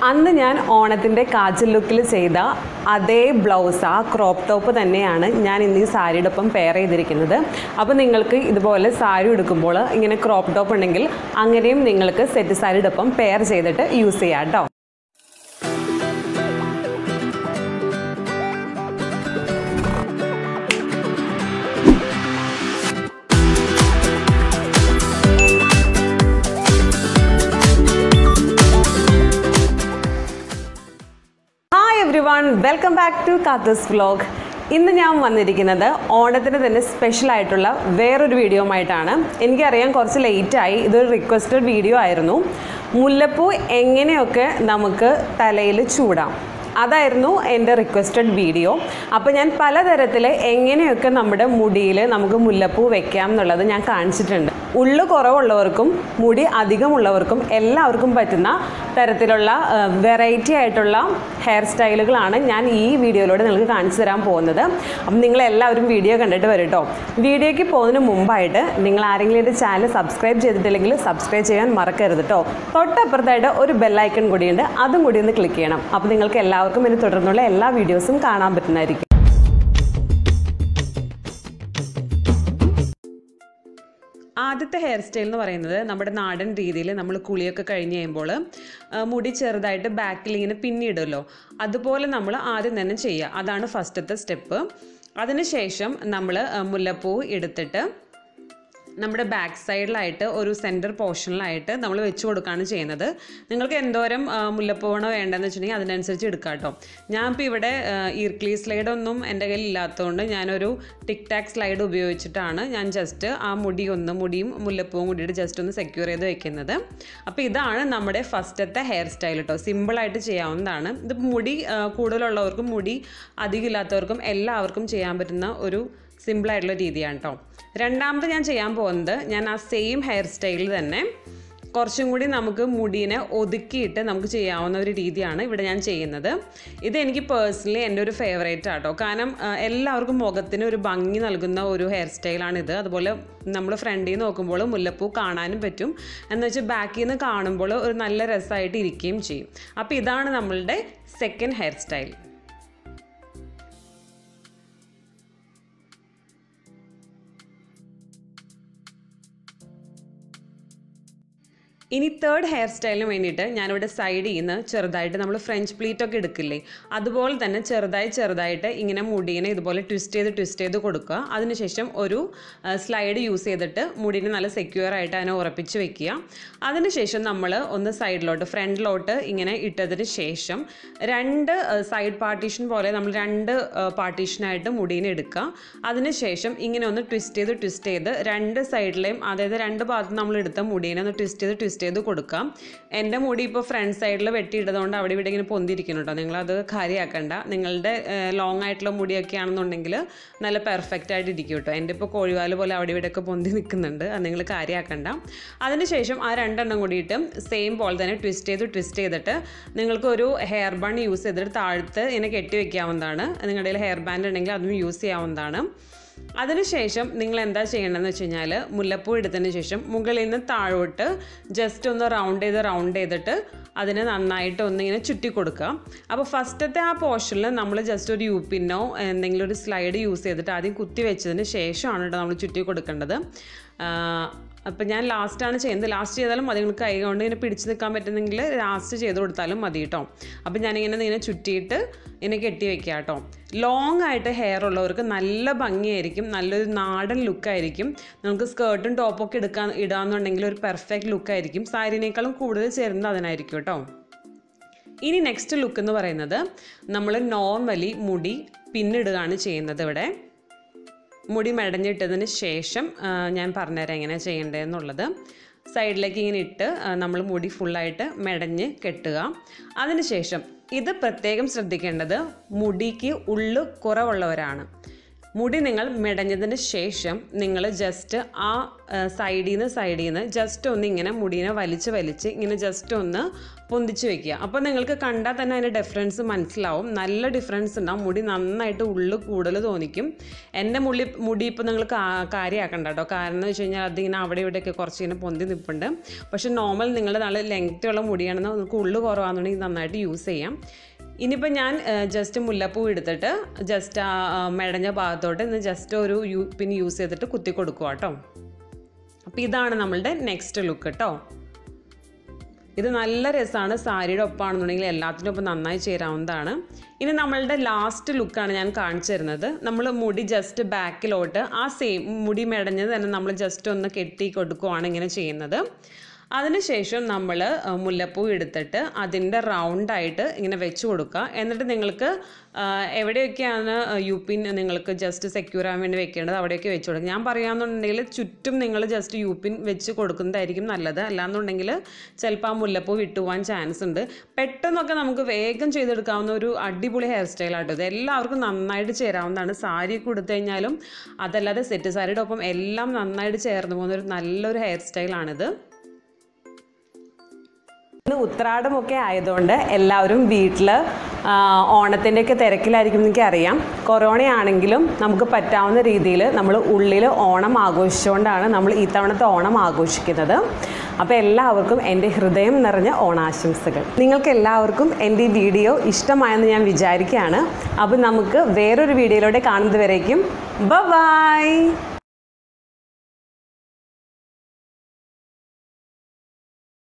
അന്ന് ഞാൻ ഓണത്തിൻ്റെ കാജൽ ലുക്കിൽ ചെയ്ത അതേ ബ്ലൗസ് ആ ക്രോപ്പ് ടോപ്പ് തന്നെയാണ് ഞാൻ ഇന്ന് ഈ സാരിയുടെ ഒപ്പം പെയർ ചെയ്തിരിക്കുന്നത്. അപ്പോൾ നിങ്ങൾക്ക് ഇതുപോലെ സാരി ഉടുക്കുമ്പോൾ ഇങ്ങനെ ക്രോപ്പ് ടോപ്പ് ഉണ്ടെങ്കിൽ അങ്ങനെയും നിങ്ങൾക്ക് സെറ്റ് സാരിയുടെ ഒപ്പം പെയർ ചെയ്തിട്ട് യൂസ് ചെയ്യാം കേട്ടോ. everyone, welcome back to Cathu's vlog. ഇന്ന് ഞാൻ വന്നിരിക്കുന്നത് ഓണത്തിന് തന്നെ സ്പെഷ്യൽ ആയിട്ടുള്ള വേറൊരു വീഡിയോ ആയിട്ടാണ്. എനിക്കറിയാം കുറച്ച് ലേറ്റായി, ഇതൊരു റിക്വസ്റ്റഡ് വീഡിയോ ആയിരുന്നു. മുല്ലപ്പൂ എങ്ങനെയൊക്കെ നമുക്ക് തലയിൽ ചൂടാം, അതായിരുന്നു എൻ്റെ റിക്വസ്റ്റഡ് വീഡിയോ. അപ്പോൾ ഞാൻ പലതരത്തിൽ എങ്ങനെയൊക്കെ നമ്മുടെ മുടിയിൽ നമുക്ക് മുല്ലപ്പൂ വെക്കാം എന്നുള്ളത് ഞാൻ കാണിച്ചിട്ടുണ്ട്. ഉള്ളു കുറവുള്ളവർക്കും മുടി അധികമുള്ളവർക്കും എല്ലാവർക്കും പറ്റുന്ന തരത്തിലുള്ള വെറൈറ്റി ആയിട്ടുള്ള ഹെയർ സ്റ്റൈലുകളാണ് ഞാൻ ഈ വീഡിയോയിലൂടെ നിങ്ങൾക്ക് കാണിച്ചു തരാൻ പോകുന്നത്. അപ്പം നിങ്ങളെല്ലാവരും വീഡിയോ കണ്ടിട്ട് വരും കേട്ടോ. വീഡിയോയ്ക്ക് പോകുന്നതിന് മുമ്പായിട്ട് നിങ്ങൾ ആരെങ്കിലും എൻ്റെ ചാനൽ സബ്സ്ക്രൈബ് ചെയ്തിട്ടില്ലെങ്കിൽ സബ്സ്ക്രൈബ് ചെയ്യാൻ മറക്കരുത് കേട്ടോ. തൊട്ടപ്പുറത്തായിട്ട് ഒരു ബെല്ലൈക്കൺ കൂടിയുണ്ട്, അതും കൂടി ഒന്ന് ക്ലിക്ക് ചെയ്യണം. അപ്പോൾ നിങ്ങൾക്ക് എല്ലാവർക്കും ഇനി തുടർന്നുള്ള എല്ലാ വീഡിയോസും കാണാൻ പറ്റുന്നതായിരിക്കും. ആദ്യത്തെ ഹെയർ സ്റ്റൈൽ എന്ന് പറയുന്നത് നമ്മുടെ നാടൻ രീതിയിൽ നമ്മൾ കുളിയൊക്കെ കഴിഞ്ഞ് കഴിയുമ്പോൾ മുടി ചെറുതായിട്ട് ബാക്കിൽ ഇങ്ങനെ പിന്നിടുമല്ലോ, അതുപോലെ നമ്മൾ ആദ്യം തന്നെ ചെയ്യുക. അതാണ് ഫസ്റ്റത്തെ സ്റ്റെപ്പ്. അതിനുശേഷം നമ്മൾ മുല്ലപ്പൂ എടുത്തിട്ട് നമ്മുടെ ബാക്ക് സൈഡിലായിട്ട് ഒരു സെൻറ്റർ പോർഷനിലായിട്ട് നമ്മൾ വെച്ച് കൊടുക്കുകയാണ് ചെയ്യുന്നത്. നിങ്ങൾക്ക് എന്തോരം മുല്ലപ്പൂവാണോ വേണ്ടതെന്ന് വെച്ചിട്ടുണ്ടെങ്കിൽ അതിനനുസരിച്ച് എടുക്കാം കേട്ടോ. ഞാനിപ്പോൾ ഇവിടെ ഈർക്ലി സ്ലൈഡൊന്നും എൻ്റെ കയ്യിൽ ഇല്ലാത്തതുകൊണ്ട് ഞാനൊരു ടിക് ടാക് സ്ലൈഡ് ഉപയോഗിച്ചിട്ടാണ് ഞാൻ ജസ്റ്റ് ആ മുടിയും മുല്ലപ്പൂവും കൂടിയിട്ട് ജസ്റ്റ് ഒന്ന് സെക്യൂർ ചെയ്ത് വെക്കുന്നത്. അപ്പോൾ ഇതാണ് നമ്മുടെ ഫസ്റ്റത്തെ ഹെയർ സ്റ്റൈൽ കേട്ടോ. സിമ്പിളായിട്ട് ചെയ്യാവുന്നതാണ്. ഇത് മുടി കൂടുതലുള്ളവർക്കും മുടി അധികം ഇല്ലാത്തവർക്കും എല്ലാവർക്കും ചെയ്യാൻ പറ്റുന്ന ഒരു സിമ്പിളായിട്ടുള്ള രീതിയാണ് കേട്ടോ. രണ്ടാമത് ഞാൻ ചെയ്യാൻ പോകുന്നത്, ഞാൻ ആ സെയിം ഹെയർ സ്റ്റൈലിൽ തന്നെ കുറച്ചും കൂടി നമുക്ക് മുടീനെ ഒതുക്കിയിട്ട് നമുക്ക് ചെയ്യാവുന്ന ഒരു രീതിയാണ് ഇവിടെ ഞാൻ ചെയ്യുന്നത്. ഇതെനിക്ക് പേഴ്സണലി എൻ്റെ ഒരു ഫേവറേറ്റ് ആട്ടോ. കാരണം എല്ലാവർക്കും മുഖത്തിന് ഒരു ഭംഗി നൽകുന്ന ഒരു ഹെയർ സ്റ്റൈലാണിത്. അതുപോലെ നമ്മൾ ഫ്രണ്ടിൽ നിന്ന് നോക്കുമ്പോൾ മുല്ലപ്പൂ കാണാനും പറ്റും, എന്ന് വെച്ചാൽ ബാക്കിൽ നിന്ന് കാണുമ്പോൾ ഒരു നല്ല രസമായിട്ട് ഇരിക്കുകയും ചെയ്യും. അപ്പോൾ ഇതാണ് നമ്മളുടെ സെക്കൻഡ് ഹെയർ സ്റ്റൈൽ. ഇനി തേർഡ് ഹെയർ സ്റ്റൈലിന് വേണ്ടിയിട്ട് ഞാനിവിടെ സൈഡിൽ നിന്ന് ചെറുതായിട്ട് നമ്മൾ ഫ്രഞ്ച് പ്ലീറ്റൊക്കെ എടുക്കില്ലേ, അതുപോലെ തന്നെ ചെറുതായിട്ട് ഇങ്ങനെ മുടീനെ ഇതുപോലെ ട്വിസ്റ്റ് ചെയ്ത് കൊടുക്കുക. അതിനുശേഷം ഒരു സ്ലൈഡ് യൂസ് ചെയ്തിട്ട് മുടീനെ നല്ല സെക്യൂർ ആയിട്ട് അതിനെ ഉറപ്പിച്ച് വെക്കുക. അതിനുശേഷം നമ്മൾ ഒന്ന് സൈഡിലോട്ട് ഫ്രണ്ടിലോട്ട് ഇങ്ങനെ ഇട്ടതിന് ശേഷം രണ്ട് സൈഡ് പാർട്ടീഷൻ പോലെ നമ്മൾ രണ്ട് പാർട്ടീഷനായിട്ട് മുടീനെ എടുക്കുക. അതിനുശേഷം ഇങ്ങനെ ഒന്ന് ട്വിസ്റ്റ് ചെയ്ത് രണ്ട് സൈഡിലെയും, അതായത് രണ്ട് ഭാഗത്തും നമ്മൾ എടുത്ത മുടീനെ ഒന്ന് ട്വിസ്റ്റ് ചെയ്ത് കൊടുക്കാം. എൻ്റെ മുടി ഇപ്പോൾ ഫ്രണ്ട് സൈഡിൽ വെട്ടിയിട്ടതുകൊണ്ട് അവിടെ ഇവിടെ ഇങ്ങനെ പൊന്തിരിക്കുന്നു കേട്ടോ. നിങ്ങളത് കാര്യമാക്കണ്ട. നിങ്ങളുടെ ലോങ് ആയിട്ടുള്ള മുടിയൊക്കെ ആണെന്നുണ്ടെങ്കിൽ നല്ല പെർഫെക്റ്റ് ആയിട്ട് ഇരിക്കും കേട്ടോ. എൻ്റെ ഇപ്പോൾ കോഴിവാല് പോലെ അവിടെ ഇവിടെയൊക്കെ പൊന്തി നിൽക്കുന്നുണ്ട്, അത് നിങ്ങൾ കാര്യമാക്കണ്ട. അതിനുശേഷം ആ രണ്ടെണ്ണം കൂടിയിട്ട് സെയിം പോലെ തന്നെ ട്വിസ്റ്റ് ചെയ്തിട്ട് നിങ്ങൾക്ക് ഒരു ഹെയർ ബൺ യൂസ് ചെയ്തിട്ട് താഴത്ത് ഇങ്ങനെ കെട്ടി വെക്കാവുന്നതാണ്. നിങ്ങളുടെ കയ്യിൽ ഹെയർ ബാൻഡ് ഉണ്ടെങ്കിൽ അതും യൂസ് ചെയ്യാവുന്നതാണ്. അതിനുശേഷം നിങ്ങൾ എന്താ ചെയ്യേണ്ടതെന്ന് വെച്ച് കഴിഞ്ഞാൽ, മുല്ലപ്പൂ എടുത്തതിന് ശേഷം മുകളിൽ നിന്ന് താഴോട്ട് ജസ്റ്റ് ഒന്ന് റൗണ്ട് ചെയ്തിട്ട് അതിനെ നന്നായിട്ട് ഒന്നിങ്ങനെ ചുറ്റി കൊടുക്കുക. അപ്പോൾ ഫസ്റ്റത്തെ ആ പോർഷനിൽ നമ്മൾ ജസ്റ്റ് ഒരു യൂപ്പിന്നോ എന്തെങ്കിലും ഒരു സ്ലൈഡ് യൂസ് ചെയ്തിട്ട് ആദ്യം കുത്തി വെച്ചതിന് ശേഷമാണ് കേട്ടോ നമ്മൾ ചുറ്റി കൊടുക്കേണ്ടത്. അപ്പോൾ ഞാൻ ലാസ്റ്റാണ് ചെയ്യുന്നത്. ലാസ്റ്റ് ചെയ്താലും മതി, നിങ്ങൾക്ക് കൈ കൊണ്ട് ഇങ്ങനെ പിടിച്ച് നിൽക്കാൻ പറ്റുന്നെങ്കിൽ ലാസ്റ്റ് ചെയ്ത് കൊടുത്താലും മതി കേട്ടോ. അപ്പോൾ ഞാനിങ്ങനെ ചുറ്റിയിട്ട് ഇങ്ങനെ കെട്ടി വെക്കുക കേട്ടോ. ലോങ് ആയിട്ട് ഹെയർ ഉള്ളവർക്ക് നല്ല ഭംഗിയായിരിക്കും, നല്ലൊരു നാടൻ ലുക്കായിരിക്കും. നമുക്ക് സ്കേർട്ടും ടോപ്പൊക്കെ ഇടാമെന്നുണ്ടെങ്കിൽ ഒരു പെർഫെക്റ്റ് ലുക്കായിരിക്കും. സാരിനേക്കാളും കൂടുതൽ ചേരുന്നത് അതിനായിരിക്കും കേട്ടോ. ഇനി നെക്സ്റ്റ് ലുക്ക് എന്ന് പറയുന്നത്, നമ്മൾ നോർമലി മുടി പിന്നിടുകയാണ് ചെയ്യുന്നത്. ഇവിടെ മുടി മെടഞ്ഞിട്ടതിന് ശേഷം ഞാൻ പറഞ്ഞുതരാം എങ്ങനെയാണ് ചെയ്യേണ്ടതെന്നുള്ളത്. സൈഡിലേക്ക് ഇങ്ങനെ ഇട്ട് നമ്മൾ മുടി ഫുള്ളായിട്ട് മെടഞ്ഞ് കെട്ടുക. അതിനുശേഷം ഇത് പ്രത്യേകം ശ്രദ്ധിക്കേണ്ടത്, മുടിക്ക് ഉള്ളു കുറവുള്ളവരാണ്. മുടി നിങ്ങൾ മെടഞ്ഞതിന് ശേഷം നിങ്ങൾ ജസ്റ്റ് ആ സൈഡിൽ നിന്ന് ജസ്റ്റ് ഒന്ന് ഇങ്ങനെ മുടീനെ വലിച്ച് ഇങ്ങനെ ജസ്റ്റ് ഒന്ന് പൊന്തിച്ച് വെക്കുക. അപ്പോൾ നിങ്ങൾക്ക് കണ്ടാൽ തന്നെ അതിൻ്റെ ഡിഫറൻസ് മനസ്സിലാവും. നല്ല ഡിഫറൻസ് ഉണ്ടാവും. മുടി നന്നായിട്ട് ഉള്ളു കൂടുതൽ തോന്നിക്കും. എൻ്റെ മുടി ഇപ്പോൾ നിങ്ങൾ കാര്യമാക്കണ്ട കേട്ടോ. കാരണം എന്ന് വെച്ച് കഴിഞ്ഞാൽ അതിങ്ങനെ അവിടെ ഇവിടെയൊക്കെ കുറച്ച് ഇങ്ങനെ പൊന്തി നിൽപ്പുണ്ട്. പക്ഷെ നോർമൽ നിങ്ങളുടെ നല്ല ലെങ്ത് ഉള്ള മുടിയാണെന്ന് നിങ്ങൾക്ക് ഉള്ളു കുറവാണെന്നുണ്ടെങ്കിൽ നന്നായിട്ട് യൂസ് ചെയ്യാം. ഇനിയിപ്പോൾ ഞാൻ ജസ്റ്റ് മുല്ലപ്പൂ എടുത്തിട്ട് ജസ്റ്റ് ആ മെടഞ്ഞ ഭാഗത്തോട്ട് ഇന്ന് ജസ്റ്റ് ഒരു പിൻ യൂസ് ചെയ്തിട്ട് കുത്തി കൊടുക്കുക കേട്ടോ. അപ്പോൾ ഇതാണ് നമ്മളുടെ നെക്സ്റ്റ് ലുക്ക് കേട്ടോ. ഇത് നല്ല രസമാണ്. സാരിയുടെ ഒപ്പമാണെന്നുണ്ടെങ്കിൽ എല്ലാത്തിനും ഒപ്പം നന്നായി ചേരാവുന്നതാണ്. ഇനി നമ്മളുടെ ലാസ്റ്റ് ലുക്കാണ് ഞാൻ കാണിച്ചു തരുന്നത്. നമ്മൾ മുടി ജസ്റ്റ് ബാക്കിലോട്ട് ആ സെയിം മുടി മെടഞ്ഞത് തന്നെ നമ്മൾ ജസ്റ്റ് ഒന്ന് കെട്ടി കൊടുക്കുകയാണ് ഇങ്ങനെ ചെയ്യുന്നത്. അതിനുശേഷം നമ്മൾ മുല്ലപ്പൂ എടുത്തിട്ട് അതിൻ്റെ റൗണ്ടായിട്ട് ഇങ്ങനെ വെച്ച് കൊടുക്കുക. എന്നിട്ട് നിങ്ങൾക്ക് എവിടെയൊക്കെയാണ് യുപിൻ നിങ്ങൾക്ക് ജസ്റ്റ് സെക്യൂർ ആവാൻ വേണ്ടി വെക്കേണ്ടത് അവിടെയൊക്കെ വെച്ച് കൊടുക്കുക. ഞാൻ പറയുകയാണെന്നുണ്ടെങ്കിൽ ചുറ്റും നിങ്ങൾ ജസ്റ്റ് യുപിൻ വെച്ച് കൊടുക്കുന്നതായിരിക്കും നല്ലത്. അല്ലാന്നുണ്ടെങ്കിൽ ചിലപ്പോൾ ആ മുല്ലപ്പൂ വിട്ടുപോകാൻ ചാൻസ് ഉണ്ട്. പെട്ടെന്നൊക്കെ നമുക്ക് വേഗം ചെയ്തെടുക്കാവുന്ന ഒരു അടിപൊളി ഹെയർ സ്റ്റൈലാട്ടോ ഇത്. എല്ലാവർക്കും നന്നായിട്ട് ചേരാവുന്നതാണ്. സാരിയൊക്കെ കൊടുത്തു കഴിഞ്ഞാലും അതല്ലാതെ സെറ്റ് സാരിയുടെ ഒപ്പം എല്ലാം നന്നായിട്ട് ചേർന്ന് പോകുന്ന ഒരു നല്ലൊരു ഹെയർ സ്റ്റൈലാണിത്. ഉത്രാടമൊക്കെ ആയതുകൊണ്ട് എല്ലാവരും വീട്ടിൽ ഓണത്തിൻ്റെയൊക്കെ തിരക്കിലായിരിക്കും എനിക്കറിയാം. കൊറോണയാണെങ്കിലും നമുക്ക് പറ്റാവുന്ന രീതിയിൽ നമ്മൾ ഉള്ളിൽ ഓണം ആഘോഷിച്ചുകൊണ്ടാണ് നമ്മൾ ഈ തവണത്തെ ഓണം ആഘോഷിക്കുന്നത്. അപ്പോൾ എല്ലാവർക്കും എൻ്റെ ഹൃദയം നിറഞ്ഞ ഓണാശംസകൾ. നിങ്ങൾക്ക് എല്ലാവർക്കും എൻ്റെ ഈ വീഡിയോ ഇഷ്ടമായെന്ന് ഞാൻ വിചാരിക്കുകയാണ്. അപ്പോൾ നമുക്ക് വേറൊരു വീഡിയോയിലൂടെ കാണുന്നത് വരേക്കും ബൈ.